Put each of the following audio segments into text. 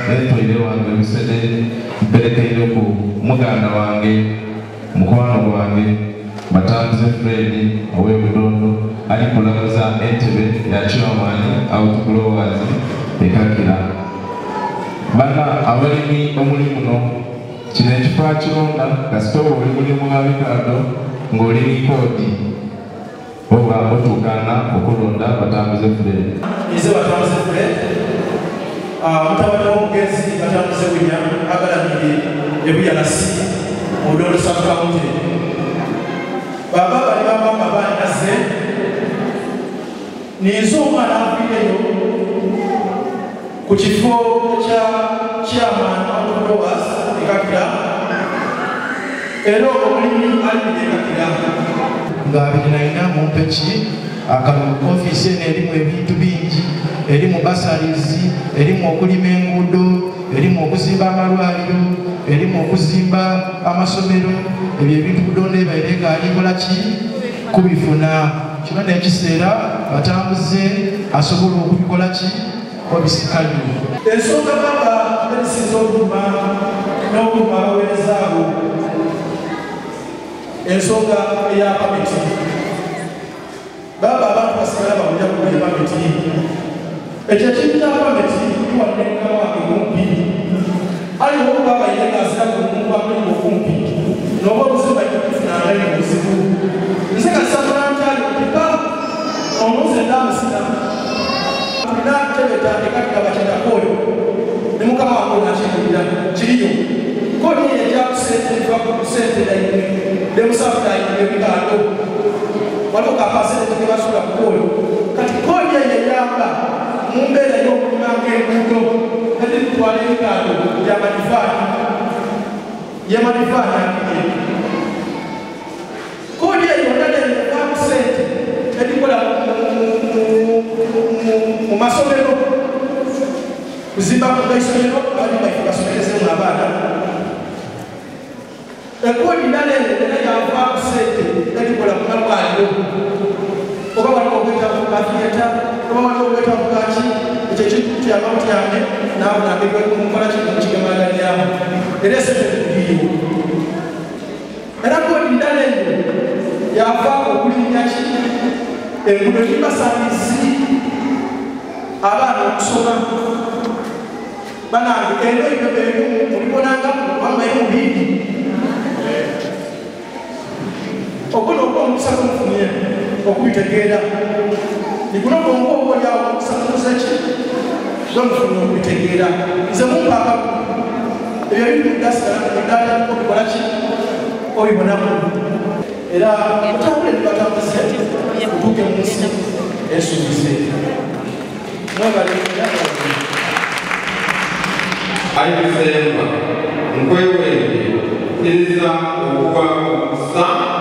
n'ettoire wange Musede mperekeire ku muganda wange mukwano wange Batambuze Fred ow'Ebudondo ali kulamuza entebe ya chairman out growers ekakira bana abalimi omulimu no kino ekifo kironda kasita oli mulimu abikado ng'olina kodi oba otuukana okulonda Batambuze Fred. Nze Batambuze Fred mutabani w'omugenzi Batambuze William agalamire ebuyalasi Obudondo sub-county. Baba bali bamama bandaze nizo omwana aviireyo ku kifo kya chairman of growers ekakira era omulimi alibide ekakira nga 2009 mumpeki ofisi eno erimu ebintu bingi, erimu basarizi, erimu okulima enguudo, erimu okuzimba amalwaliro, erimu okuzimba amasomero. Ebyo ebintu Budondo ebaire ng'alikola ki kubifuna kino n'ekiseera Batambuze asobola okubikola ki obisikanyu. Ensonga baba erisinza okuma n'okuma abaweerezaawo ensonga eya pamiti. Baba abantu basigala bawulira ku pamiti. Ekyo ekintu kya pamiti tuwaddenga wange kumpi aliwo baba yengaasira ku muntu akuli okumpi n'oba obuzibu bakifuna agali mu buzibu. Nze kasita mulantaali okupa omuze ndamusira nakutebeta ekakika bakyatako oyo ne mukama wange nakikubira kiriyo kodi ejja kusente eva ku sente daimwe demusafu daimwe ebikando waliwo kapasente tekebasula ku oyo kati kodi eyo eyamba mu mbeera y'okulima ng'enguudo edi kutwala ebikando yamadifaani akiri kodi eyo ndala eva ku sente edikola mu masomero kuzimba ku gaisomero abali baife basomerezemu abaana ekodi ndala eyo era yava ku sente edikola mu malwaliro oba waliwo obwetaavu bafiyeta oba waliwo obwetaavu bwaki ekyo ekintu tuyamba tuyambe naabo nabekumukola kino kigemanganiramu era esente tugiyiwo era kodi ndala eyo yava okulinya ki enguudo zibasabisi abaana okusoma banange eno ebyo beebimu olibonanga wambaye mubindi okola okuba omukisa kumufunye okubitegeera nikuno bongo obaolyawo omukisa kumuzeki gwemufunye okubitegeera nze mumpaka ebyo bintu bidasigala obikola ki obibonamu era mutambule ne Batambuze kutuuke mu nsi esuubize ayisemba nkwewenge kkiriza okuba okusa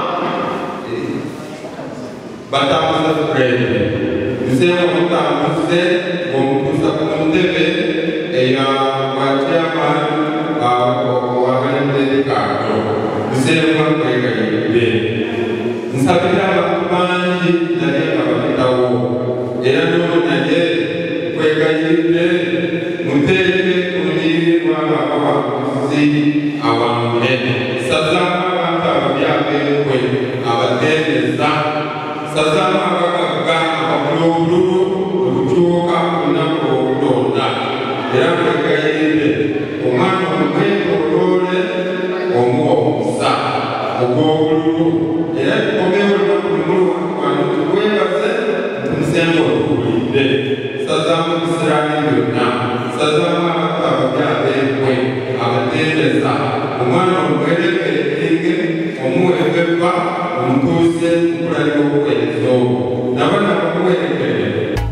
Batambuze Fred nsemba Batambuze ng'omutuusa ku ntebe eya chairman w'abalembeekaato nsemba kwegayirire nsabira abantu bangi naye nga babitawo era n'ono naye kwegayirire muteeke olunyiriri lw'abawabuzi awammwe sazaamu abantu ababyabeekwe abateereza sazaamu abagagga ababulubulu olutuuka ku lunaku olulonda era kwegayirire omwana omwetooloole omuwa omusa ogw'obululu era tukomewo olunaku lumu wano tukwebaze nsemba otuwulidde sazaamu bisiraani byonna sazaamu abantu ababyabeekwe abateereza omwana omwerekerenge omuwebebba omutuuse nkulalira obuweerezo nabo nabamuwerekere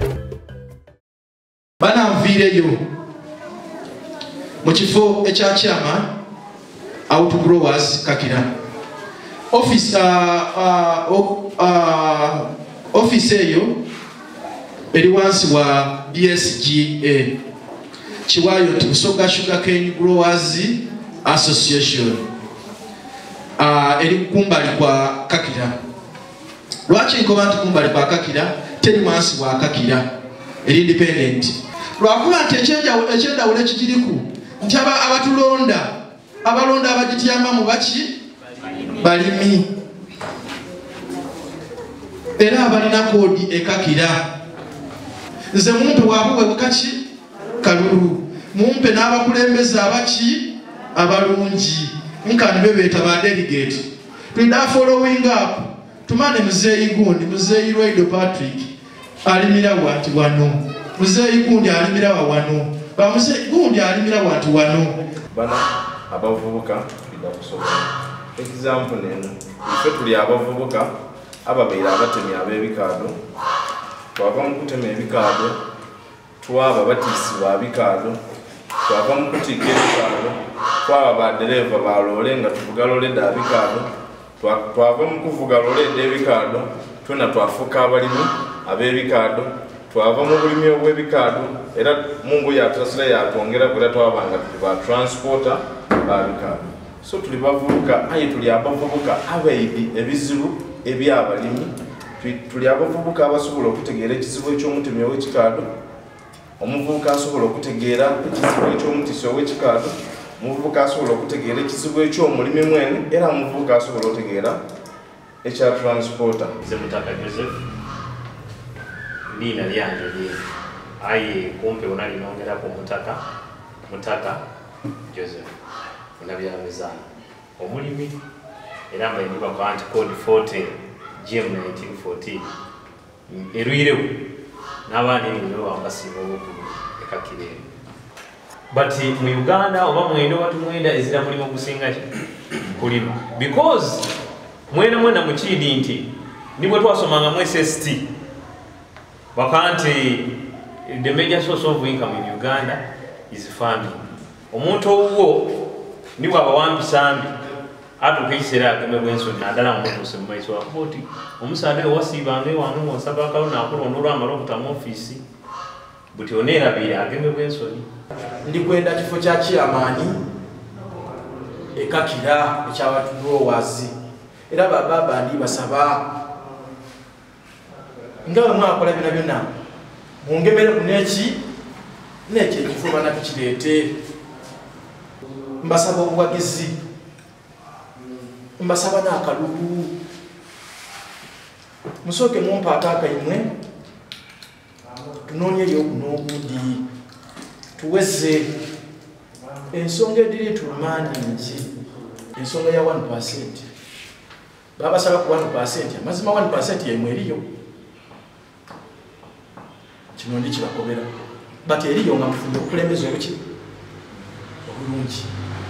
bananviireyo mu kifo ekya chairman out growers kakira office eyo eri wansi wa BSGA Kiwayo Busoga Sugarcane Growers Association eri kumbali kwa kakira. Lwaki nkoba nti kumbali kwa kakira teri wansi wa kakira eri independent. lwakuba nti ekyendawulo ekigiriku nti abalonda abagityamu baki balimi era abalina koodi ekakira. Nze mumpe wabuwe kaki kalulu, mumpe n'abakulembeze abaki abalungi nkani bebeeta ba delegate. Twina following up tumane muzeeyi gundi muzeeyi Lwaido Patrick alimira wanti wano, muzeeyi gundi alimira wano, bamuzeeyi gundi alimira wanti wano. Bana abavubuka twina kusobola example neno ife tuli abavubuka ababeera abatemi ab'ebikaado, twava mu kutema ebikaado, twaba batiisi ba bikaado, twava mu kutiika ebikaado, twaba badereva ba loole nga tuvuga loole dda bikaado, twava mu kuvuga loole dda ebikaado, twena twafuuka abalimi ab'ebikaado, twava mu bulimi obw'ebikaado era Mungu yatusasira yatwongera era twabanga tuli ba transporter ba bikaado. So tuli bavubuka aye tuli abavubuka abaidi ebizibu ebyabalimi, tuli abavubuka abasobola okutegeera ekizibu eky'omutemi ow'ekikaado, omuvubuka asobola okutegeera ekizibu eky'omutisi ow'ekikaado, omuvubuka asobola okutegeera ekizibu eky'omulimi mwene era omuvubuka asobola okutegeera ekya transporter. Nze Mutaka Joseph liina lyange lye aye kumpe wona linongerako Mutaka Joseph nabyamizaana omulimi era mbaindiba kwa anti code 40 GM 1914 eruirewo n'abaana eniwe wambasiima obukulu ekakirere. But mu Uganda oba mwenda watu mwenda ezira mulimu gusinga kulima because mwena mukindi nti nibwe twasomanga mu SST bakanti the major source of income in Uganda is farming. Omuntu owuwo nibwe abawambisambi atuuka ekiseera ageme bwensoni naddala mumutuse mu maiso wakoti omusaade owasiibanga ewange ng'onsaba akalo naakulonda olwamala okutamu ofiisi buti oneerabire ageme bwensoni. Ndi kwenda kifo kya chairman ekakira eky'abatudrowazi era bababa ndi basaba ngawe mwakola bino byonna mungemere ku neki ekifo bana tukireete. Mbasaba obuwagizi, mbasaba n'akalulu, musooke mumpa akaakaimwe tunoonyeyo n'obundi tuweze ensonga ediri tulumaningi ensonga ya 1%. Babasaba ku 1%, amazima 1% yemwe eriyo kino ndi kibakobera but eriyo nga mufunye okulemeza obuki obulungi.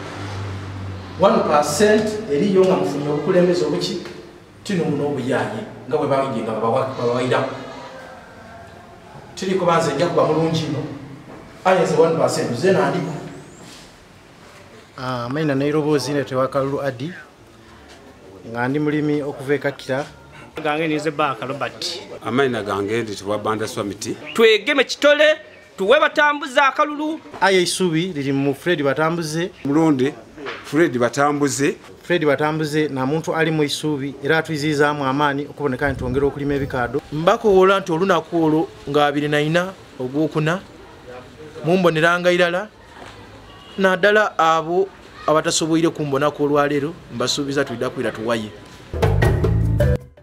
1% eriyo nga mufunye okulemeza obuki tino muno obuyaaye nga bwe baayingi nga bawaira tiri kubanze nja kuba mulungi no ayeze 1% zena andiko. Maina Nairobi netewa Kalulu Adi nga ndi mulimi okuva ekakira gange nize Baka Robert. Amaina gange nditibwa Banda Swamiti. Twegeme kitole tuwe Batambuze akalulu aye isubi liri mu Fred Batambuze mulonde Fred Batambuze na muntu ali mu isubi era atwizizaamu amaani okuboneka nti twongera okulima ebikaado. Mbakoola nti olunaku olwo nga 24 ogwokuna mumboneranga irala naddala abo abatasoboire kumbonako olwaleero mbasuubiza twidda kwira tuwaye.